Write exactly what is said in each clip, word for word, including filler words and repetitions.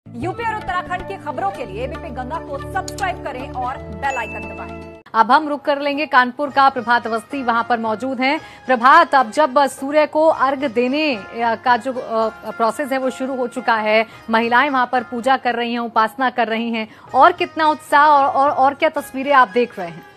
UP और उत्तराखंड की खबरों के लिए एबीपी गंगा को सब्सक्राइब करें और बेल आइकन दबाएं। अब हम रुक कर लेंगे कानपुर का। प्रभात अवस्थी वहां पर मौजूद हैं। प्रभात, अब जब सूर्य को अर्घ देने का जो प्रोसेस है वो शुरू हो चुका है, महिलाएं वहां पर पूजा कर रही हैं, उपासना कर रही हैं, और कितना उत्साह और, और, और क्या तस्वीरें आप देख रहे हैं?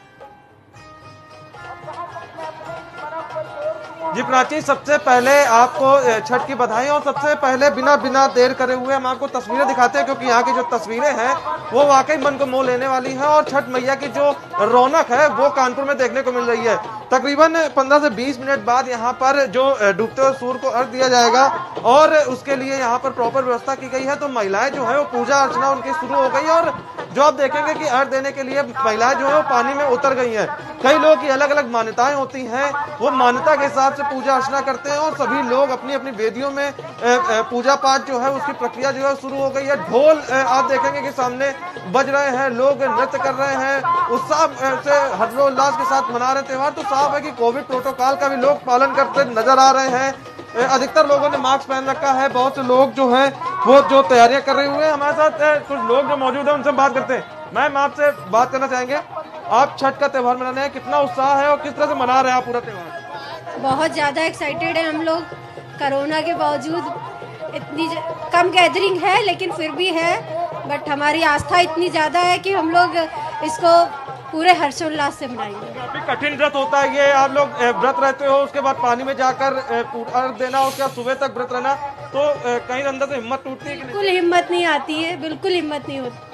जी प्राची, सबसे पहले आपको छठ की बधाई। और सबसे पहले बिना बिना देर करे हुए हम आपको तस्वीरें दिखाते हैं, क्योंकि यहाँ की जो तस्वीरें हैं वो वाकई मन को मोह लेने वाली हैं। और छठ मैया की जो रौनक है वो कानपुर में देखने को मिल रही है। तकरीबन पंद्रह से बीस मिनट बाद यहाँ पर जो डूबते हुए सूर्य को अर्घ दिया जाएगा और उसके लिए यहाँ पर प्रॉपर व्यवस्था की गई है। तो महिलाएं जो है वो पूजा अर्चना उनकी शुरू हो गई है। और जो आप देखेंगे कि अर्घ देने के लिए महिलाएं जो है वो पानी में उतर गई हैं। कई लोगों की अलग अलग मान्यताएं होती हैं, वो मान्यता के हिसाब से पूजा अर्चना करते हैं और सभी लोग अपनी अपनी वेदियों में पूजा पाठ जो है उसकी प्रक्रिया जो है शुरू हो गई है। ढोल आप देखेंगे कि सामने बज रहे हैं, लोग नृत्य कर रहे हैं, उत्साह से हर्षोल्लास के साथ मना रहे त्योहार। तो साफ है कि कोविड प्रोटोकॉल का भी लोग पालन करते नजर आ रहे हैं। अधिकतर लोगों ने मास्क पहन रखा है। बहुत से लोग जो है वो जो तैयारियां कर रहे हुए हैं। हमारे साथ कुछ लोग जो मौजूद है उनसे बात करते हैं। मैम, आपसे बात करना चाहेंगे, आप छठ का त्योहार मनाने हैं, कितना उत्साह है और किस तरह से मना रहे हैं आप पूरा त्योहार? बहुत ज्यादा एक्साइटेड है हम लोग। कोरोना के बावजूद इतनी कम गैदरिंग है लेकिन फिर भी है, बट हमारी आस्था इतनी ज्यादा है कि हम लोग इसको पूरे हर्षोल्लास से मनाएंगे। काफी कठिन व्रत होता है ये। आप लोग व्रत रहते हो, उसके बाद पानी में जाकर अर्घ देना, उसके बाद सुबह तक व्रत रहना, तो कहीं अंदर से हिम्मत टूटती है कि नहीं? बिल्कुल हिम्मत नहीं आती है, बिल्कुल हिम्मत नहीं होती।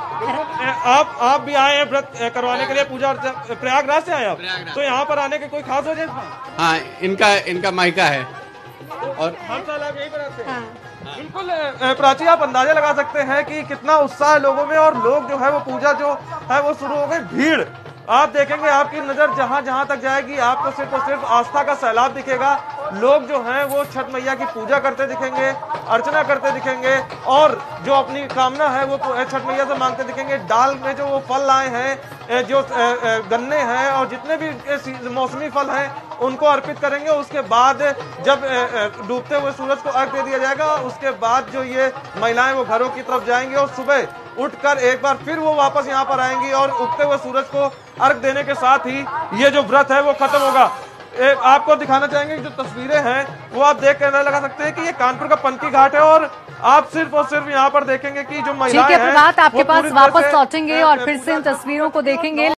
आप आप भी आए हैं व्रत करवाने के लिए, पूजा प्रयागराज से आए आप, तो यहाँ पर आने की कोई खास वजह? हाँ, इनका इनका मायका है और हर साल आप यही कराते हैं? हाँ। बिल्कुल प्राची, आप अंदाजा लगा सकते हैं कि कितना उत्साह है लोगों में। और लोग जो है वो पूजा जो है वो शुरू हो गई। भीड़ आप देखेंगे, आपकी नजर जहां जहां तक जाएगी आपको सिर्फ और सिर्फ आस्था का सैलाब दिखेगा। लोग जो हैं वो छठ मैया की पूजा करते दिखेंगे, अर्चना करते दिखेंगे और जो अपनी कामना है वो छठ मैया से मांगते दिखेंगे। डाल में जो वो फल लाए हैं, जो गन्ने हैं और जितने भी मौसमी फल हैं उनको अर्पित करेंगे। उसके बाद जब डूबते हुए सूरज को अर्घ दे दिया जाएगा, उसके बाद जो ये महिलाएं वो घरों की तरफ जाएंगी और सुबह उठकर एक बार फिर वो वापस यहाँ पर आएंगी और उगते हुए सूरज को अर्घ देने के साथ ही ये जो व्रत है वो खत्म होगा। एक आपको दिखाना चाहेंगे जो तस्वीरें हैं वो आप देख कर लगा सकते हैं कि ये कानपुर का पनकी घाट है। और आप सिर्फ और सिर्फ यहाँ पर देखेंगे कि जो महिलाएं हैं, आपके पास वापस लौटेंगे और फिर से इन तस्वीरों को देखेंगे।